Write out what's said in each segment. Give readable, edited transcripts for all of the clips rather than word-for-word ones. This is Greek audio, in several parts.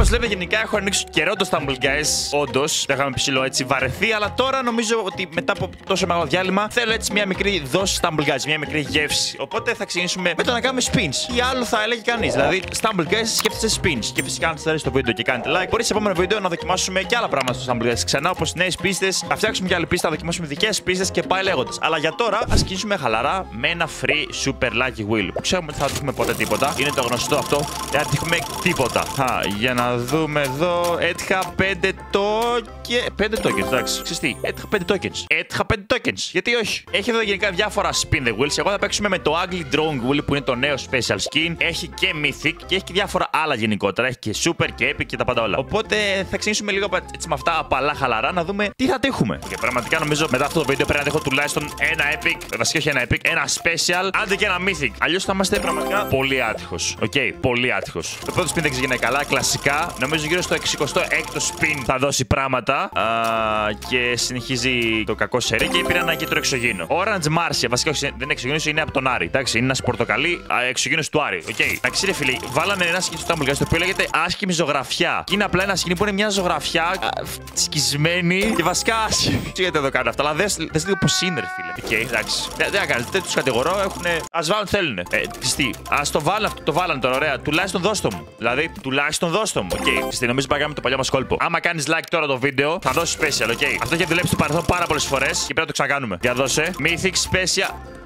Όπως βλέπετε, γενικά έχω ανοίξει καιρό το Stumble Guys. Όντως, δεν είχαμε ψηλό έτσι βαρεθεί, αλλά τώρα νομίζω ότι μετά από τόσο μεγάλο διάλειμμα θέλω έτσι μια μικρή δόση Stumble Guys, μια μικρή γεύση. Οπότε θα ξεκινήσουμε με το να κάνουμε spins. Τι άλλο θα έλεγε κανείς. Δηλαδή, Stumble Guys σκέφτεσαι spins. Και φυσικά, αν σας αρέσει το βίντεο και κάνετε like, μπορεί σε επόμενο βίντεο να δοκιμάσουμε και άλλα πράγματα στο Stumble Guys ξανά, όπως νέες πίστες. Θα φτιάξουμε και άλλη πίστα, θα δοκιμάσουμε δικές πίστες και πάει λέγοντας. Αλλά για τώρα, ας ξεκινήσουμε χαλαρά με ένα free super lucky wheel. Που ξέρουμε ότι θα τύχουμε ποτέ τίποτα. Είναι το γνωστό αυτό. Δεν θα τύχουμε τίποτα. Για να δούμε εδώ. Έτυχα 5 tokens. Εντάξει, ξεστή. Έτυχα 5 tokens. Γιατί όχι. Έχει εδώ γενικά διάφορα spin the wheels. Εγώ θα παίξουμε με το Ugly Drone Wheel που είναι το νέο special skin. Έχει και Mythic και έχει και διάφορα άλλα γενικότερα. Έχει και Super και Epic και τα πάντα όλα. Οπότε θα ξεκινήσουμε λίγο έτσι με αυτά απαλά χαλαρά να δούμε τι θα τύχουμε. Και πραγματικά νομίζω μετά αυτό το βίντεο πρέπει να έχω τουλάχιστον ένα Epic. Βασικά όχι ένα Epic, ένα Special, άντε και ένα Mythic. Αλλιώς θα είμαστε πραγματικά πολύ άτυχος. Οκ, πολύ άτυχος. Το πρώτο spin δεν ξεκινάει καλά. Κλασικά, νομίζω γύρω στο 66ο spin θα δώσει πράγματα. Και συνεχίζει το κακό σερί και πήρα ένα και το εξωγήινο. Orange Marcia, βασικά όχι, δεν είναι εξωγήινο, είναι από τον Άρη. Εντάξει, είναι ένα πορτοκαλί εξωγήινο του Άρη. Οκ. Εντάξει, ρε φίλοι, βάλανε ένα σκηνή στο Stumble Guys το οποίο λέγεται άσχημη ζωγραφιά. Και είναι απλά ένα σκηνή που είναι μια ζωγραφιά σκισμένη και βασικά άσχημη. Τι γιατί εδώ κάνουν αυτά, αλλά δες λίγο πως είναι, ρε φίλε. Οκ, εντάξει. Δεν θα κάνεις, δεν τους κατηγορώ, ας βάλουν θέλουνε. Τι, ας το βάλουν αυτό, το βάλανε τώρα, ωραία. Τουλάχιστον δώστο μου. Δηλαδή, τουλάχιστον δώστο μου. Οκ. Τι, νομίζω πάγαμε το παλιό μας κόλπο. Άμα κάνεις like τώρα το βίντεο, θα δώσει special, οκ. Αυτό έχει δουλέψει στο παρελθόν πάρα πολλές φορές και πρέπει να το ξανακάνουμε. Για δώσε. Mythic special.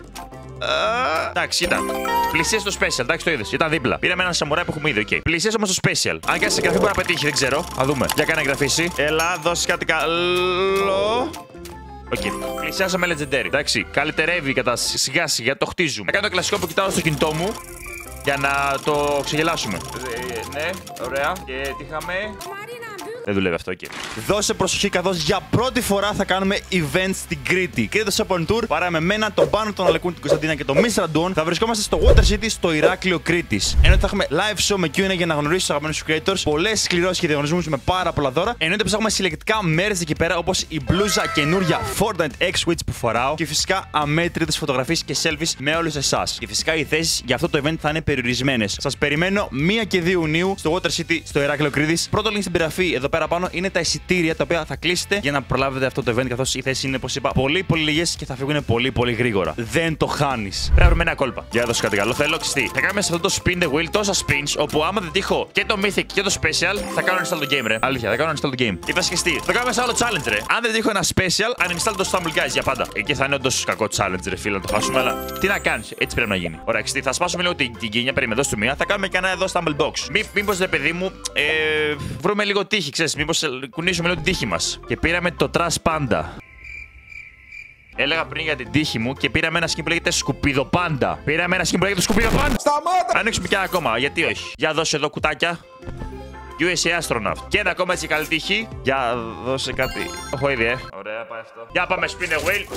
Εντάξει, ήταν. Πλησίασε το special, εντάξει, το είδες. Ήταν δίπλα. Πήραμε έναν σαμουράι που έχουμε ήδη, οκ. Πλησίασε όμως το special. Αν κάνει εγγραφή μπορεί να πετύχει, δεν ξέρω. Θα δούμε. Για κάνε εγγραφή. Έλα, δώσει κάτι καλό. Οκ. Πλησιάσαμε legendary. Εντάξει, καλυτερεύει η κατάσταση. Σιγά σιγά το χτίζουμε. Θα κάνω το κλασικό που κοιτάω στο κινητό μου για να το ξεγελάσουμε. Ναι, ωραία. Και τι είχαμε. Δεν δουλεύει αυτό, okay. Δώσε προσοχή καθώς για πρώτη φορά θα κάνουμε event στην Κρήτη. Κρήτη το Sapon Tour, παρά με μένα, τον Πάνο, τον Αλεκούν, την Κωνσταντίνα και τον Mr. Αντών. Θα βρισκόμαστε στο Water City, στο Ηράκλειο Κρήτης. Ενώ θα έχουμε live show με Q&A για να γνωρίσεις τους αγαπημένους creators. Πολλές σκληρώσεις και διαγωνισμούς με πάρα πολλά δώρα. Εννοείται πως έχουμε συλλεκτικά μέρες εκεί πέρα, όπως η μπλούζα καινούρια Fortnite X-Witch που φοράω. Και φυσικά αμέτρητες φωτογραφίες και selfies με όλους εσάς. Και φυσικά οι θέσεις για αυτό το event θα είναι περιορισμένες. Σας περιμένω 1 και 2 Ιουνίου στο Water City, στο Ηράκλειο Κρήτης. Πρώτο link στην περιγραφή εδώ πέρα πάνω είναι τα εισιτήρια τα οποία θα κλείσετε για να προλάβετε αυτό το event. Καθώς οι θέσεις είναι, όπως είπα, πολύ λίγες και θα φύγουν πολύ γρήγορα. Δεν το χάνεις. Πρέπει να βρούμε ένα κόλπα. Για να δώσω κάτι καλό. Θέλω ξυστή. Θα κάνουμε σε αυτό το spin the wheel τόσα spins όπου άμα δεν τύχω και το mythic και το special θα κάνω install το game, ρε. Αλήθεια, θα κάνω install το game. Και θα σκεφτεί. Θα κάνουμε σε άλλο challenge, ρε. Αν δεν τύχω ένα special, uninstall το Stumble Guys για πάντα. Εκεί θα είναι όντως κακό challenge, ρε φίλε, να το χάσουμε. Αλλά τι να κάνεις, έτσι πρέπει να γίνει. Ωραία, ξυστή. Θα σπάσουμε λίγο την κίνια, περίμενε εδώ στο μία. Θα κάνουμε και ένα εδώ Stumble Box. Μήπως, ρε παιδί μου, βρούμε λίγο τύχη, ξέρεις. Μήπως κουνήσουμε λίγο την τύχη μας. Και πήραμε το Trash Panda. Έλεγα πριν για την τύχη μου και πήραμε ένα skin που λέγεται Σκουπίδο Πάντα. Πήραμε ένα skin που λέγεται Σκουπίδο Πάντα. Σταμάτα! Ανοίξουμε και ένα ακόμα, γιατί όχι. Για δώσε εδώ κουτάκια. USA Astronaut. Και ένα ακόμα έτσι καλή τύχη. Για δώσε κάτι. Έχω ήδη, Ωραία, πάει αυτό. Για πάμε spin the wheel.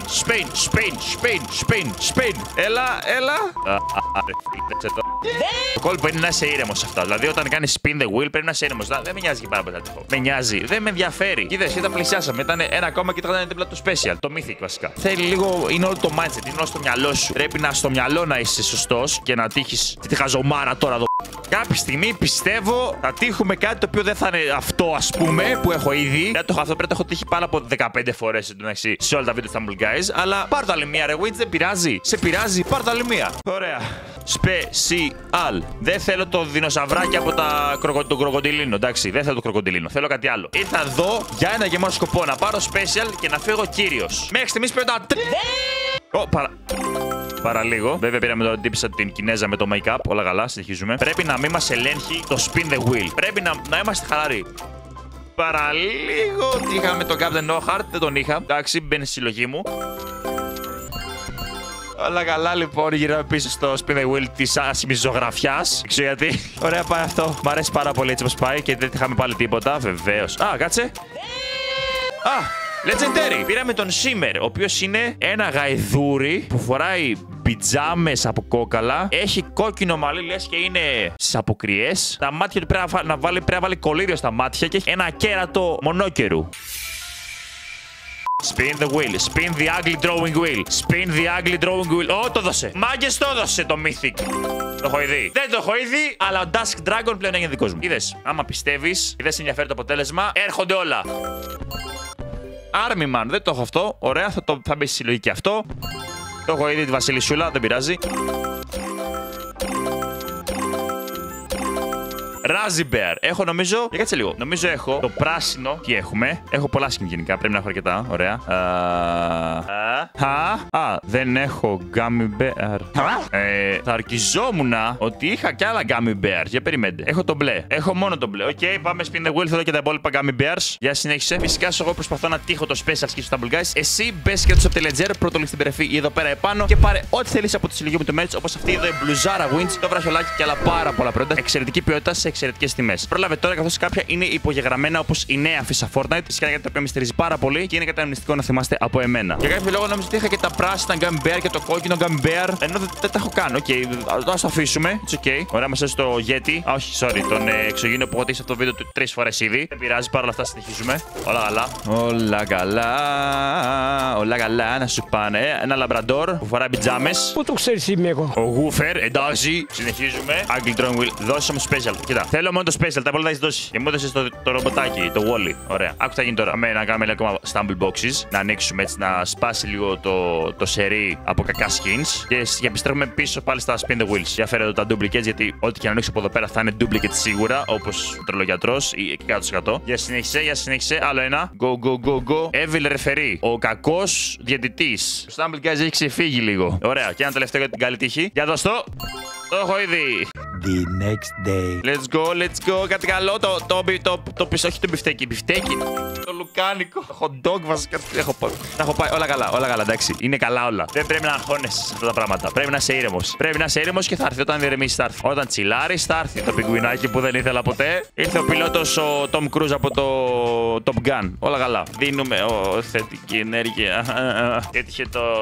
Spin. Έλα. Το κόλπο είναι να είσαι ήρεμος αυτά. Δηλαδή, όταν κάνεις spin the wheel πρέπει να είσαι ήρεμος. Δεν με νοιάζει και πάρα πολύ. Με νοιάζει. Δεν με ενδιαφέρει. Κοίταξε, τα πλησιάσαμε. Ήταν ένα ακόμα και ήταν δίπλα το special. Το mythic βασικά. Θέλει λίγο. Είναι όλο το mindset. Είναι όλο στο μυαλό σου. Πρέπει να στο μυαλό να είσαι σωστός και να τύχεις τη χαζομάρα τώρα εδώ. Κάποια στιγμή πιστεύω θα τύχουμε κάτι το οποίο δεν θα είναι αυτό, ας πούμε, που έχω ήδη. Αυτό πρέπει να έχω τύχει πάνω από 15 φορές εντωμεταξύ σε όλα τα βίντεο Stumble Guys. Αλλά πάρ' το άλλη μία, ρε Witch, δεν πειράζει. Σε πειράζει, πάρ' το άλλη μία. Ωραία. Special. Δεν θέλω το δεινοσαυράκι από τον κροκοντιλίνο, εντάξει. Δεν θέλω το κροκοντιλίνο. Θέλω κάτι άλλο. Ήρθα εδώ για ένα και μόνο σκοπό να πάρω special και να φύγω κύριος. Μέχρι στιγμής πρέπει να. Παραλίγο. Βέβαια πήραμε τώρα τύπησα την Κινέζα με το make-up. Όλα καλά, συνεχίζουμε. Πρέπει να μην μας ελέγχει το spin the wheel. Πρέπει να είμαστε χαλαροί. Παραλίγο. Τι είχαμε τον Captain No Heart, δεν τον είχα. Εντάξει, μπαίνει στη συλλογή μου. Όλα καλά, λοιπόν, γυρνάμε πίσω στο spin the wheel της άσημης ζωγραφιάς. Ξέρω γιατί. Ωραία, πάει αυτό. Μ' αρέσει πάρα πολύ έτσι όπως πάει και δεν είχαμε πάλι τίποτα. Βεβαίως. Κάτσε. Legendary. Πήραμε τον Shimmer, ο οποίος είναι ένα γαϊδούρι που φοράει πιτζάμες από κόκαλα. Έχει κόκκινο μαλλί, λες και είναι στις αποκριές. Τα μάτια του πρέπει να βάλει κολλήριο στα μάτια και έχει ένα κέρατο μονόκερου. Spin the wheel. Spin the ugly drawing wheel. Spin the ugly drawing wheel. Ω, το δώσε. Μάγκες το δώσε το Mythic. Το έχω ήδη. Δεν το έχω ήδη, αλλά ο Dusk Dragon πλέον είναι δικός μου. Είδες, άμα πιστεύεις, δεν σε ενδιαφέρει το αποτέλεσμα, έρχονται όλα. Army Man, δεν το έχω αυτό. Ωραία, θα μπει στη συλλογή και αυτό. Το έχω ήδη τη Βασιλισσούλα, δεν πειράζει. Razzie Bear. Έχω νομίζω. Για κάτσε λίγο. Νομίζω έχω το πράσινο. Τι έχουμε. Έχω πολλά skin γενικά. Πρέπει να έχω αρκετά. Ωραία. Δεν έχω Gummy Bear. Θα αρκιζόμουν ότι είχα κι άλλα Gummy Bears. Για περιμένετε. Έχω το μπλε. Έχω μόνο το μπλε. Οκ, πάμε spin the wheel. Θέλω και τα υπόλοιπα Gummy Bears. Για συνέχισε. Φυσικά εγώ προσπαθώ να τύχω το special skill στο Stumble Guys. Εσύ μπε και του από τη Ledger. Πρώτο link στην περεφή ή εδώ πέρα επάνω. Και πάρε ό,τι θέλει από τη συλλογή μου του merch. Όπω αυτή εδώ η μπλουζάρα Winch. Το βραχιολάκι και άλλα πάρα πολλά προϊόντα. Εξαιρετική ποιότητα σε εξαιρετικές τιμές. Πρόλαβε τώρα καθώς κάποια είναι υπογεγραμμένα όπως η νέα φύσα Fortnite. Φυσικά γιατί το οποίο με στηρίζει πάρα πολύ και είναι κατανομιστικό να θυμάστε από εμένα. Για κάποιο λόγο νόμιζα ότι είχα και τα πράσινα Gummy Bear και το κόκκινο Gummy Bear. Ενώ δεν τα έχω κάνει. Οκ, ας το αφήσουμε. It's ok. Ωραία, μας έστω το Yeti. Όχι, sorry, τον εξωγήινο που έχω δει σε αυτό το βίντεο 3 φορές ήδη. Δεν πειράζει, παρόλα αυτά συνεχίζουμε. Όλα καλά. Όλα καλά. Όλα καλά, να σου πάνε. Ένα λαμπραντόρ που φοράει πιτζάμες. Πού το ξέρεις είμαι εγώ. Ο Woofer, εντάξει. Συνεχίζουμε. Ugly Drawing Wheel. Δώσε μου special. Κοίτα, θέλω μόνο το special. Τα πολλά τα έχει δώσει. Και μου έδωσε το ρομποτάκι, το Wally. Ωραία. Άκου τι θα γίνει τώρα. Πάμε να κάνουμε ακόμα stumble boxes. Να ανοίξουμε έτσι, να σπάσει λίγο το σερί από κακά skins. Και επιστρέφουμε πίσω πάλι στα spin the wheels. Για φέρε εδώ τα duplicates, γιατί ό,τι και να ανοίξω από εδώ πέρα θα είναι duplicate σίγουρα. Όπως ο τρελογιατρός ή 100%. Για συνέχισε. Άλλο ένα. Go. Evil referee. Ο κακός διαιτητής. Ο Stumble Guys έχει ξεφύγει λίγο. Ωραία. Και ένα τελευταίο για την καλή τύχη. Για δώσ' το. Το έχω ήδη. The next day. Let's go. Κάτι καλό. Το πίσω, όχι το μπιφτέκι. Μπιφτέκι. Το λουκάνικο. Hot dog βασικά. Έχω πάει. Όλα καλά, εντάξει. Είναι καλά όλα. Δεν πρέπει να αγχώνεσαι σε αυτά τα πράγματα. Πρέπει να είσαι ήρεμος. Και θα έρθει όταν ηρεμήσεις, θα έρθει. Όταν τσιλάρεις, θα έρθει το πιγκουινάκι που δεν ήθελα ποτέ. Ήρθε ο πιλότος ο Tom Cruise από το Top Gun. Όλα καλά. Δίνουμε θετική ενέργεια. Έτυχε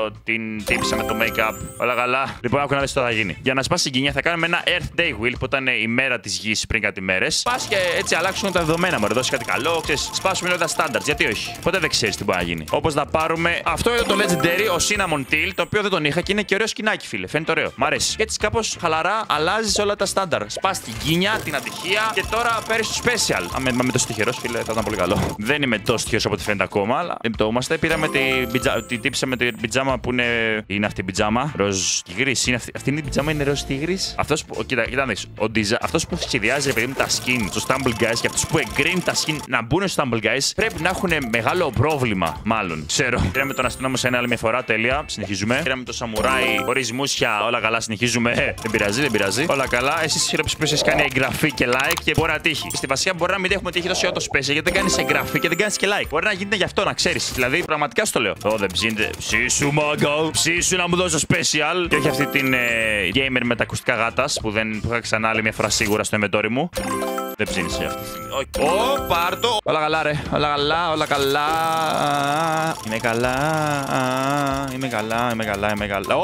την τύψα με το make-up. Όλα καλά. Λοιπόν, άκου να δεις τι θα γίνει. Για να σπάσει η γκίνια θα κάνουμε ένα Earth Day Wheel που ήταν η μέρα της γης πριν κάτι μέρες. Πας και έτσι αλλάξουν τα δεδομένα μου. Δώσει κάτι καλό. Ξέρεις, σπάσουμε λίγο τα standards. Γιατί όχι. Ποτέ δεν ξέρεις τι μπορεί να γίνει. Όπως να πάρουμε αυτό εδώ το Legendary, ο Cinnamon Teal, το οποίο δεν τον είχα και είναι και ωραίο σκηνάκι, φίλε. Φαίνεται ωραίο. Μ' αρέσει. Και έτσι κάπως χαλαρά αλλάζει όλα τα standard. Σπάς την γκίνια, την ατυχία και τώρα παίρνει το special. Με το τυχερός, φίλε, θα ήταν πολύ καλό. Δεν είμαι τόσο τυχερός από ό,τι φαίνεται ακόμα, αλλά εμπτώμαστε. Πήραμε την τύψα με την πιτζάμα που είναι. Είναι αυτή η πιτζάμα. Ροζ τίγρης. Αυτή είναι η πιτζάμα, είναι ροζ τίγρης. Αυτός που. Κοίτα, αυτός που σχεδιάζει επειδή με τα skin στο Stumble Guys και αυτός που εγκρίνει τα skin να μπουν στο Stumble Guys πρέπει να έχουν μεγάλο πρόβλημα, μάλλον. Ξέρω. Πήραμε τον αστυνόμο σε άλλη μια φορά, τέλεια. Συνεχίζουμε. Πήραμε το σαμουράι χωρίς μουσια, όλα καλά, συνεχίζουμε. Δεν πειράζει. Όλα καλά. Εσείς χειροπείς που έχεις κάνει εγγραφή και like και μπορεί να τύχει. Στη βασία μπορεί να μην έχουμε τύχει τόσο το special γιατί δεν κάνεις εγγραφή και δεν κάνεις και like. Μπορεί να γίνεται γι' αυτό να ξέρεις. Δηλαδή, πραγματικά στο λέω. Δεν ψήνεται. Ψήσου, μάγκο. Ψήσου να μου δώσω special. Και όχι αυτή την gamer με τα ακουστικά γάτας που είχα ξανά άλλη μια φορά σίγουρα στο inventory μου. Δεν ψήνεις αυτή τη στιγμή. Όχι. Πάρτο. Όλα καλά, ρε. Όλα καλά. Είμαι καλά.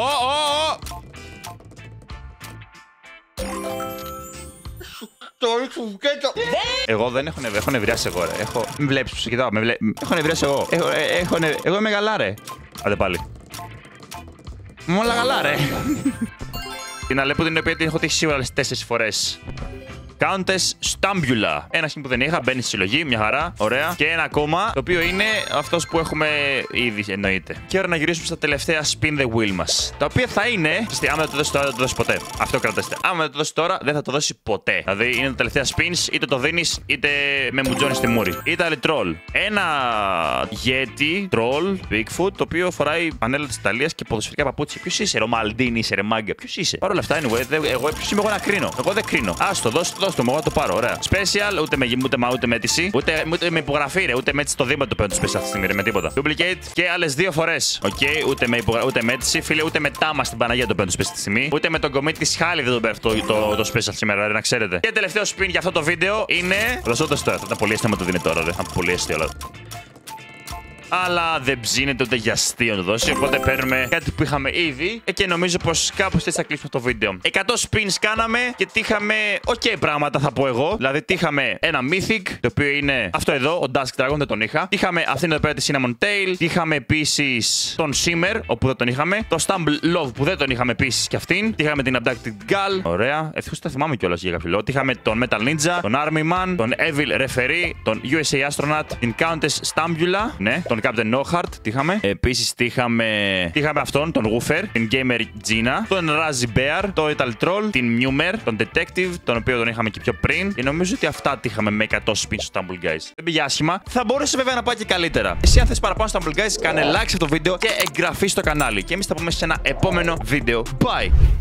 Εγώ δεν έχω νευριάσει εγώ, ρε. Μην βλέπεις που σε κοιτάω. Έχω νευριάσει εγώ. Εγώ είμαι καλά, ρε. Άντε πάλι. Όλα καλά, ρε. Την αλέπου την οποία την έχω τύχει σίγουρα 4 φορές. Countess Stambula. Ένα skin που δεν είχα, μπαίνει στη συλλογή, μια χαρά, ωραία. Και ένα ακόμα, το οποίο είναι αυτός που έχουμε ήδη, εννοείται. Και ώρα να γυρίσουμε στα τελευταία spin the wheel μας. Τα οποία θα είναι. Άμα δεν το δώσει τώρα, δεν το δώσει ποτέ. Αυτό κρατάστε. Άμα δεν το δώσει τώρα, δεν θα το δώσει ποτέ. Δηλαδή είναι τα τελευταία spins, είτε το δίνεις, είτε με μουτζώνει στη μούρη. Ήταν troll. Ένα Yeti, troll, Bigfoot, το οποίο φοράει πανέλα της Ιταλίας και ποδοσφαιρικά παπούτσια. Ποιος είσαι, Ρωμαλντίνη, είσαι, ρε μάγκα. Ποιος είσαι. Παρ' όλα αυτά, anyway, ποιος είμαι εγώ να κρίνω. Εγώ δεν κρίνω. Άστο, δώσ' το, εγώ το πάρω, ωραία. Special, ούτε με αίτηση, ούτε με υπογραφή, ρε. Ούτε με αίτηση στο Δήμα το παίρνω το special αυτή τη στιγμή, ρε, με τίποτα. Duplicate και άλλες 2 φορές. Οκ, ούτε με αίτηση, φίλε, ούτε με τάμα στην Παναγία το παίρνω το special αυτή τη στιγμή. Ούτε με τον κομίτη της Χάλη δεν το παίρνω το special σήμερα, ρε, να ξέρετε. Και τελευταίο spin για αυτό το βίντεο είναι. Δώσω το τώρα, θα ήταν πολύ αστείο να το δίνει τώρα, ρε. Θα πολύ αστείο, όλα. αλλά δεν ψήνεται ούτε για αστείο να το δώσει. Οπότε παίρνουμε κάτι που είχαμε ήδη και νομίζω πως κάπως έτσι θα κλείσουμε το βίντεο. 100 spins κάναμε και τύχαμε OK πράγματα, θα πω εγώ. Δηλαδή, τύχαμε ένα Mythic, το οποίο είναι αυτό εδώ, ο Dusk Dragon, δεν τον είχα. Τύχαμε αυτήν εδώ πέρα τη Cinnamon Tail. Τύχαμε επίσης τον Shimmer, όπου δεν τον είχαμε. Το Stumble Love, που δεν τον είχαμε επίσης και αυτήν. Τύχαμε την Abducted Gull. Ωραία. Ευτυχώς τα θυμάμαι κιόλας για κάποιο λόγο. Τύχαμε τον Metal Ninja, τον Army Man, τον Evil Referee, τον USA Astronaut, την Countess Stambula, ναι, τον Captain Nohart. Τύχαμε. Επίσης τύχαμε αυτόν, τον Woofer, την Gamer Gina, τον Razzie Bear, το Ital Troll, την Numer, τον Detective, τον οποίο τον είχαμε και πιο πριν. Και νομίζω ότι αυτά τύχαμε με 100 spins στο Stumble Guys. Δεν πήγε άσχημα. Θα μπορούσε βέβαια να πάει και καλύτερα. Εσύ, αν θες παραπάνω στο Stumble Guys, κάνε like σε αυτό το βίντεο και εγγραφή στο κανάλι. Και εμείς θα πούμε σε ένα επόμενο βίντεο. Bye!